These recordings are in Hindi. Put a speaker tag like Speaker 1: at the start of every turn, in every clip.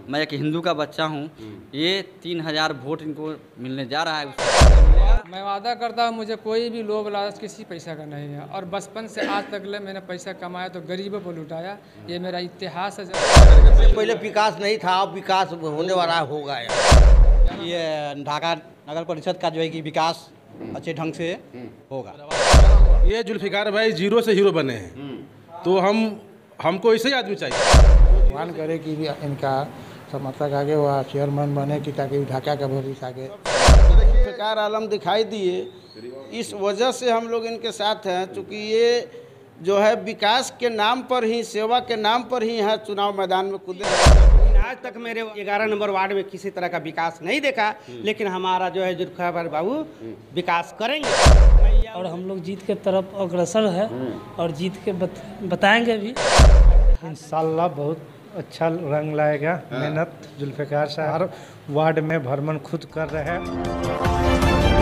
Speaker 1: मैं एक हिंदू का बच्चा हूँ। ये 3000 वोट इनको मिलने जा रहा है।
Speaker 2: मैं वादा करता हूँ मुझे कोई भी लोभ लालच किसी पैसा का नहीं है, और बचपन से आज तक ले मैंने पैसा कमाया तो गरीबों को लुटाया। ये मेरा इतिहास है।
Speaker 3: पहले विकास नहीं था, अब विकास होने वाला होगा। ये ढाका नगर परिषद का जो है कि विकास अच्छे ढंग से होगा।
Speaker 4: ये जुल्फिकार भाई जीरो से हीरो बने हैं, तो हमको ऐसे ही आदमी चाहिए।
Speaker 5: भगवान करे कि भी इनका समर्थक आगे हुआ चेयरमैन बने कि ताकि ढाका का भविष्य आगे।
Speaker 6: जुल्फिकार आलम दिखाई दिए, इस वजह से हम लोग इनके साथ हैं, क्योंकि ये जो है विकास के नाम पर ही, सेवा के नाम पर ही है चुनाव मैदान में कूदे।
Speaker 7: आज तक मेरे 11 नंबर वार्ड में किसी तरह का विकास नहीं देखा, लेकिन हमारा जो है जुल्फिकार बाबू विकास करेंगे
Speaker 8: और हम लोग जीत के तरफ अग्रसर है और जीत के बताएंगे भी।
Speaker 5: इंशाल्लाह बहुत अच्छा रंग लाएगा। मेहनत जुल्फिकार साहब हर वार्ड में भ्रमण खुद कर रहे हैं।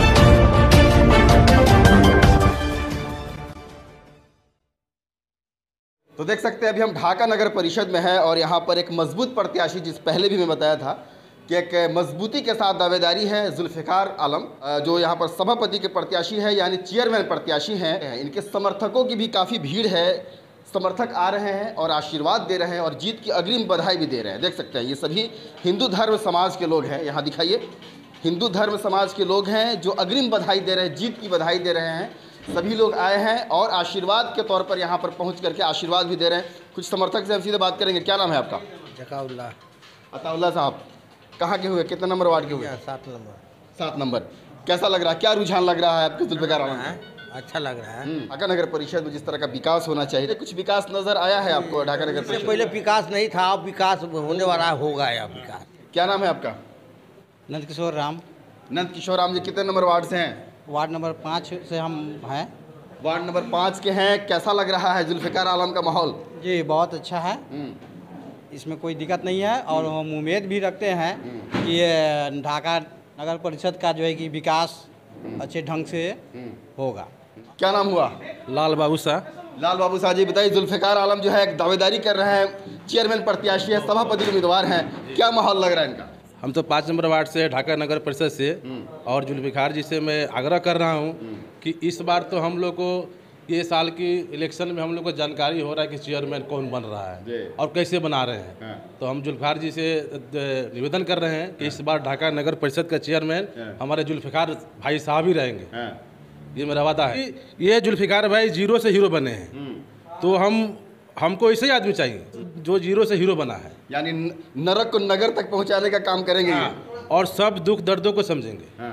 Speaker 9: तो देख सकते हैं अभी हम ढाका नगर परिषद में हैं और यहाँ पर एक मजबूत प्रत्याशी, जिस पहले भी मैं बताया था कि एक मजबूती के साथ दावेदारी है जुल्फिकार आलम, जो यहाँ पर सभापति के प्रत्याशी है, यानी चेयरमैन प्रत्याशी हैं। इनके समर्थकों की भी काफ़ी भीड़ है, समर्थक आ रहे हैं और आशीर्वाद दे रहे हैं और जीत की अग्रिम बधाई भी दे रहे हैं। देख सकते हैं ये सभी हिंदू धर्म समाज के लोग हैं। यहाँ दिखाइए, हिंदू धर्म समाज के लोग हैं जो अग्रिम बधाई दे रहे हैं, जीत की बधाई दे रहे हैं। सभी लोग आए हैं और आशीर्वाद के तौर पर यहाँ पर पहुँच करके आशीर्वाद भी दे रहे हैं। कुछ समर्थक से हम सीधे बात करेंगे। क्या नाम है आपका?
Speaker 3: जकाउल्ला।
Speaker 9: अताउल्ला साहब, कहाँ के हुए, कितने नंबर वार्ड के हुए?
Speaker 3: 7 नंबर।
Speaker 9: 7 नंबर। कैसा लग रहा है, क्या रुझान लग रहा है आपके जुल्फिकार आलम?
Speaker 3: अच्छा लग रहा है।
Speaker 9: ढाका नगर परिषद में जिस तरह का विकास होना चाहिए, कुछ विकास नजर आया है आपको ढाका नगर परिषद?
Speaker 3: पहले विकास नहीं था, अब विकास होने वाला होगा। विकास।
Speaker 9: क्या नाम है आपका?
Speaker 3: नंद किशोर राम।
Speaker 9: नंद किशोर राम जी, कितने नंबर वार्ड से हैं?
Speaker 3: वार्ड नंबर 5 से हम हैं।
Speaker 9: वार्ड नंबर 5 के हैं। कैसा लग रहा है जुल्फिकार आलम का माहौल?
Speaker 3: जी बहुत अच्छा है, इसमें कोई दिक्कत नहीं है और हम उम्मीद भी रखते हैं कि ये ढाका नगर परिषद का जो है कि विकास अच्छे ढंग से होगा।
Speaker 9: क्या नाम हुआ?
Speaker 4: लाल बाबू शाह।
Speaker 9: लाल बाबू शाह जी, बताइए जुल्फिकार आलम जो है एक दावेदारी कर रहे हैं, चेयरमैन प्रत्याशी है, सभापति उम्मीदवार हैं, क्या माहौल लग रहा है इनका?
Speaker 4: हम तो 5 नंबर वार्ड से ढाका नगर परिषद से, और जुल्फिकार जी से मैं आग्रह कर रहा हूं कि इस बार तो हम लोग को ये साल की इलेक्शन में हम लोग को जानकारी हो रहा है कि चेयरमैन कौन बन रहा है और कैसे बना रहे हैं। तो हम जुल्फिकार जी से निवेदन कर रहे हैं कि इस बार ढाका नगर परिषद का चेयरमैन हमारे जुल्फिकार भाई साहब ही रहेंगे। ये मेरा वादा है। ये जुल्फिकार भाई जीरो से हीरो बने हैं, तो हमको ऐसे ही आदमी चाहिए जो जीरो से हीरो बना है,
Speaker 9: यानी नरक को नगर तक पहुंचाने का काम करेंगे।
Speaker 4: और सब दुख दर्दों को समझेंगे।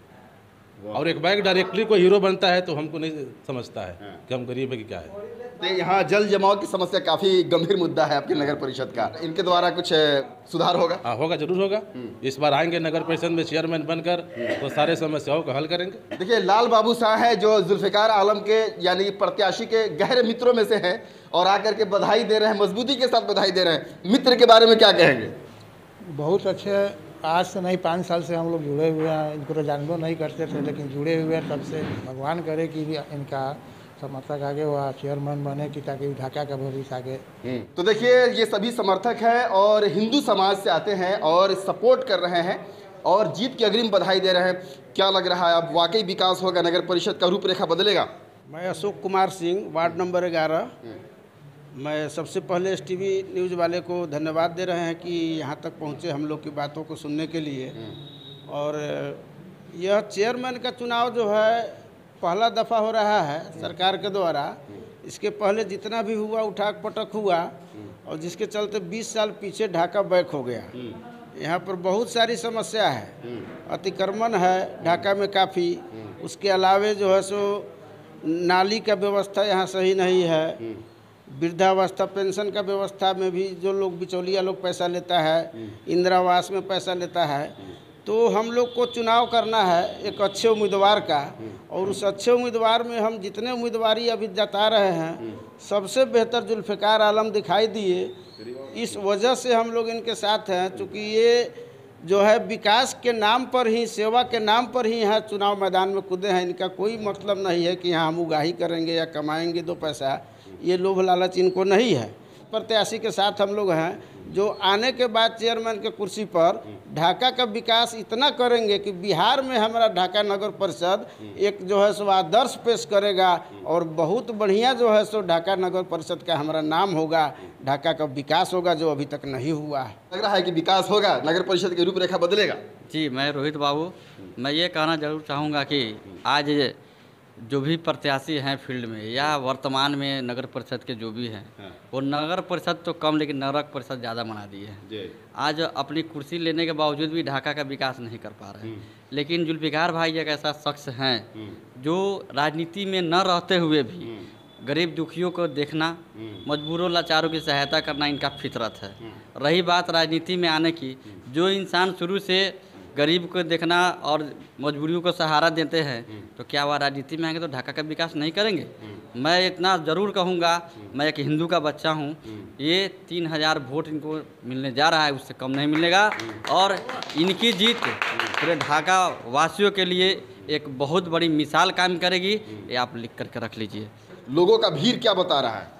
Speaker 4: और एक बाइक डायरेक्टली कोई हीरो बनता है तो हमको नहीं समझता है कि हम गरीब है कि क्या है।
Speaker 9: तो यहाँ जल जमाव की समस्या काफ़ी गंभीर मुद्दा है आपके नगर परिषद का, इनके द्वारा कुछ सुधार होगा?
Speaker 4: हाँ होगा, जरूर होगा। इस बार आएंगे नगर परिषद में चेयरमैन बनकर तो सारे समस्याओं को हल करेंगे।
Speaker 9: देखिए, लाल बाबू शाह है जो जुल्फिकार आलम के यानी प्रत्याशी के गहरे मित्रों में से हैं और आकर के बधाई दे रहे हैं, मजबूती के साथ बधाई दे रहे हैं। मित्र के बारे में क्या कहेंगे?
Speaker 5: बहुत अच्छे, आज से नहीं 5 साल से हम लोग जुड़े हुए हैं। इनको तो जानबो नहीं करते थे, लेकिन जुड़े हुए हैं तब से। भगवान करे कि भी इनका समर्थक आगे हुआ चेयरमैन बने कि ताकि ढाका का भविष्य आगे।
Speaker 9: तो देखिए, ये सभी समर्थक हैं और हिंदू समाज से आते हैं और सपोर्ट कर रहे हैं और जीत की अग्रिम बधाई दे रहे हैं। क्या लग रहा है, अब वाकई विकास होगा, नगर परिषद का रूपरेखा बदलेगा?
Speaker 6: मैं अशोक कुमार सिंह, वार्ड नंबर 11। मैं सबसे पहले STV न्यूज़ वाले को धन्यवाद दे रहे हैं कि यहाँ तक पहुँचे हम लोग की बातों को सुनने के लिए। और यह चेयरमैन का चुनाव जो है पहला दफ़ा हो रहा है सरकार के द्वारा। इसके पहले जितना भी हुआ उठाक पटक हुआ, और जिसके चलते 20 साल पीछे ढाका बैक हो गया। यहाँ पर बहुत सारी समस्या है, अतिक्रमण है ढाका में काफ़ी। उसके अलावे जो है सो नाली का व्यवस्था यहाँ सही नहीं है। वृद्धावस्था पेंशन का व्यवस्था में भी जो लोग बिचौलिया लोग पैसा लेता है, इंदिरा आवास में पैसा लेता है। तो हम लोग को चुनाव करना है एक अच्छे उम्मीदवार का, और उस अच्छे उम्मीदवार में हम जितने उम्मीदवारी अभी जता रहे हैं, सबसे बेहतर जुल्फिकार आलम दिखाई दिए। इस वजह से हम लोग इनके साथ हैं, क्योंकि ये जो है विकास के नाम पर ही, सेवा के नाम पर ही यहाँ चुनाव मैदान में कूदे हैं। इनका कोई मतलब नहीं है कि यहाँ हम उगाही करेंगे या कमाएंगे 2 पैसा, ये लोभ लालच इनको नहीं है। प्रत्याशी के साथ हम लोग हैं जो आने के बाद चेयरमैन के कुर्सी पर ढाका का विकास इतना करेंगे कि बिहार में हमारा ढाका नगर परिषद एक जो है सो आदर्श पेश करेगा और बहुत बढ़िया जो है सो ढाका नगर परिषद का हमारा नाम होगा, ढाका का विकास होगा जो अभी तक नहीं हुआ है।
Speaker 9: लग रहा है कि विकास होगा, नगर परिषद की रूपरेखा बदलेगा।
Speaker 1: जी, मैं रोहित बाबू, मैं ये कहना जरूर चाहूँगा कि आज जो भी प्रत्याशी हैं फील्ड में या वर्तमान में नगर परिषद के जो भी हैं, वो नगर परिषद तो कम लेकिन नगर परिषद ज़्यादा बना दी है। आज अपनी कुर्सी लेने के बावजूद भी ढाका का विकास नहीं कर पा रहे हैं। लेकिन जुल्फिकार भाई एक ऐसा शख्स हैं जो राजनीति में न रहते हुए भी गरीब दुखियों को देखना, मजबूरों लाचारों की सहायता करना इनका फितरत है। रही बात राजनीति में आने की, जो इंसान शुरू से गरीब को देखना और मजबूरियों को सहारा देते हैं, तो क्या वह राजनीति में आएंगे तो ढाका का विकास नहीं करेंगे? मैं इतना ज़रूर कहूँगा, मैं एक हिंदू का बच्चा हूँ, ये 3000 वोट इनको मिलने जा रहा है, उससे कम नहीं मिलेगा। और इनकी जीत पूरे ढाका वासियों के लिए एक बहुत बड़ी मिसाल कायम करेगी, ये आप लिख करके रख लीजिए।
Speaker 9: लोगों का भीड़ क्या बता रहा है?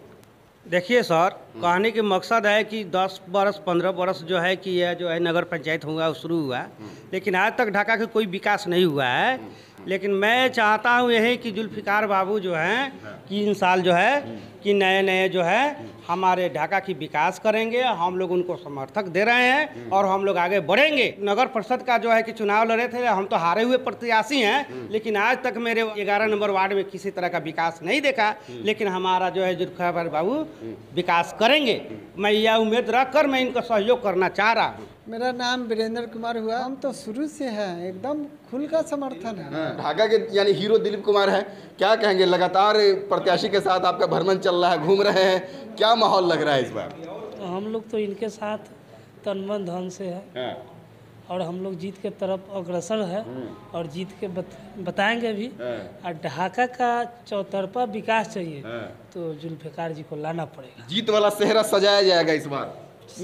Speaker 7: देखिए सर, कहने के मकसद है कि 10 बरस 15 बरस जो है कि यह जो है नगर पंचायत होगा वो शुरू हुआ, लेकिन आज तक ढाका का कोई विकास नहीं हुआ है। लेकिन मैं चाहता हूँ यही कि जुल्फिकार बाबू जो हैं कि इन साल जो है कि नए नए जो है हमारे ढाका की विकास करेंगे। हम लोग उनको समर्थक दे रहे हैं और हम लोग आगे बढ़ेंगे। नगर परिषद का जो है कि चुनाव लड़े थे, हम तो हारे हुए प्रत्याशी हैं, लेकिन आज तक मेरे 11 नंबर वार्ड में किसी तरह का विकास नहीं देखा। लेकिन हमारा जो है जुल्फिकार बाबू विकास करेंगे, मैं यह उम्मीद रख कर मैं इनका सहयोग करना चाह रहा हूँ।
Speaker 10: मेरा नाम वीरेंद्र कुमार हुआ। हम तो शुरू से हैं, एकदम खुल का समर्थन है।
Speaker 9: ढाका के यानी हीरो दिलीप कुमार हैं, क्या कहेंगे? लगातार प्रत्याशी के साथ आपका भ्रमण चल रहा है, घूम रहे हैं, क्या माहौल लग रहा है इस बार?
Speaker 8: तो हम लोग तो इनके साथ तन मन धन से है और हम लोग जीत के तरफ अग्रसर है और जीत के बताएंगे भी। और ढाका का चौतरफा विकास चाहिए तो जुल्फिकार जी को लाना पड़ेगा।
Speaker 9: जीत वाला सेहरा सजाया जाएगा इस बार,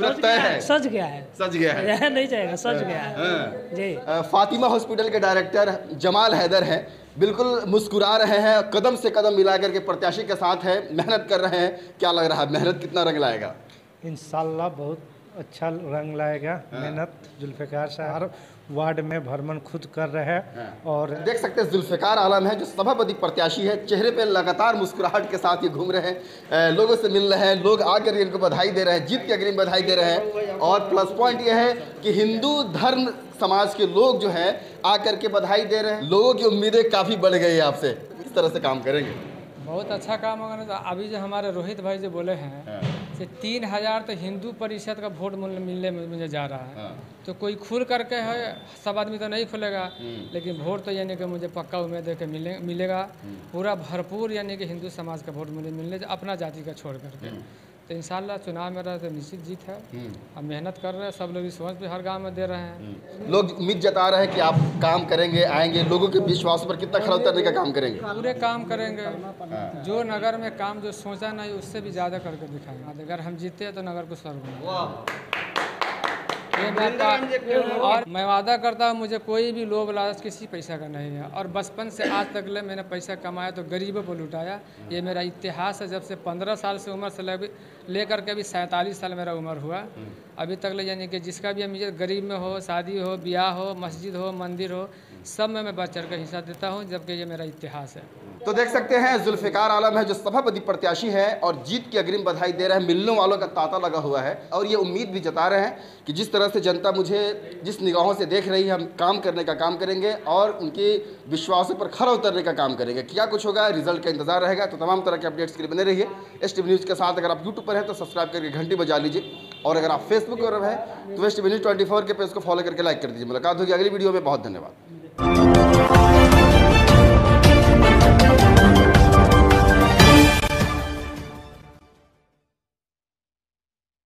Speaker 8: सज गया है,
Speaker 9: सज गया है,
Speaker 8: नहीं जाएगा, सज गया है जी।
Speaker 9: फातिमा हॉस्पिटल के डायरेक्टर जमाल हैदर हैं, बिल्कुल मुस्कुरा रहे हैं, कदम से कदम मिलाकर के प्रत्याशी के साथ है, मेहनत कर रहे हैं। क्या लग रहा है, मेहनत कितना रंग लाएगा?
Speaker 5: इंशाल्लाह बहुत अच्छा रंग लाएगा मेहनत। जुल्फिकार साहब वार्ड में भ्रमण खुद कर रहे हैं और
Speaker 9: देख सकते हैं जुल्फिकार आलम है जो सभापति प्रत्याशी है, चेहरे पे लगातार मुस्कुराहट के साथ ये घूम रहे हैं, लोगों से मिल रहे हैं, लोग आकर के इनको बधाई दे रहे हैं, जीत की अग्रिम बधाई दे रहे हैं। और प्लस पॉइंट ये है कि हिंदू धर्म समाज के लोग जो हैं आकर के बधाई दे रहे हैं। लोगों की उम्मीदें काफ़ी बढ़ गई है आपसे, किस तरह से काम करेंगे?
Speaker 2: बहुत अच्छा काम होगा ना। अभी जो हमारे रोहित भाई जो बोले हैं कि 3000 तो हिंदू परिषद का वोट मिलने में मुझे जा रहा है, तो कोई खुल करके है, सब आदमी तो नहीं खुलेगा, लेकिन वोट तो यानी कि मुझे पक्का उम्मीद है कि मिलेगा पूरा भरपूर, यानी कि हिंदू समाज का वोट मुझे मिलने, अपना जाति का छोड़ करके। तो इंशाल्लाह चुनाव मेरा तो निश्चित जीत है। हम मेहनत कर रहे हैं, सब लोग रिस्पॉन्स भी हर गांव में दे रहे हैं।
Speaker 9: लोग उम्मीद जता रहे हैं कि आप काम करेंगे, आएंगे, लोगों के विश्वास पर कितना खरा उतरने का काम करेंगे?
Speaker 2: पूरे काम करेंगे, जो नगर में काम जो सोचा नहीं उससे भी ज़्यादा करके दिखाएंगे। अगर हम जीते हैं तो नगर को स्वर्ग और मैं वादा करता हूँ मुझे कोई भी लोभ लालच किसी पैसा का नहीं है। और बचपन से आज तक ले मैंने पैसा कमाया तो गरीबों को लुटाया, ये मेरा इतिहास है। जब से 15 साल से उम्र से लेकर के भी 47 साल मेरा उम्र हुआ अभी तक ले, यानी कि जिसका भी मुझे गरीब में हो, शादी हो, ब्याह हो, मस्जिद हो, मंदिर हो, सब में मैं बढ़ चढ़ कर हिस्सा देता हूँ, जबकि ये मेरा इतिहास है।
Speaker 9: तो देख सकते हैं जुल्फिकार आलम है जो सभापति प्रत्याशी है और जीत की अग्रिम बधाई दे रहे हैं। मिलने वालों का तांता लगा हुआ है और ये उम्मीद भी जता रहे हैं कि जिस तरह से जनता मुझे जिस निगाहों से देख रही है, हम काम करने का काम करेंगे और उनके विश्वासों पर खरा उतरने का काम करेंगे। क्या कुछ होगा, रिजल्ट का इंतजार रहेगा। तो तमाम तरह के अपडेट्स के लिए बने रहिए STV न्यूज़ के साथ। अगर आप यूट्यूब पर हैं तो सब्सक्राइब करके घंटी बजा लीजिए और अगर आप फेसबुक पर हैं तो STV न्यूज़ 24 के पेज को फॉलो करके लाइक कर दीजिए। मुलाकात होगी अगली वीडियो में। बहुत धन्यवाद।